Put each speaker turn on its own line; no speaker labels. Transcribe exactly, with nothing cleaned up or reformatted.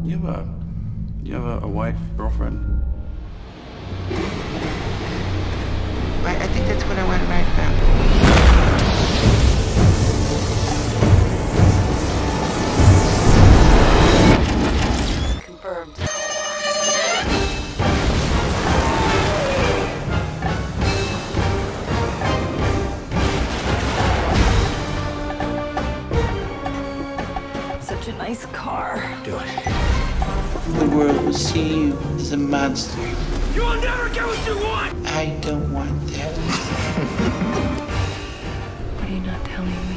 You have a, you have a, a wife, girlfriend?
I, I think that's what I want to write about.
Confirmed. Such a nice car.
Do it.
The world will see you as a monster.
You will never get what you want!
I don't want that.
What are you not telling me?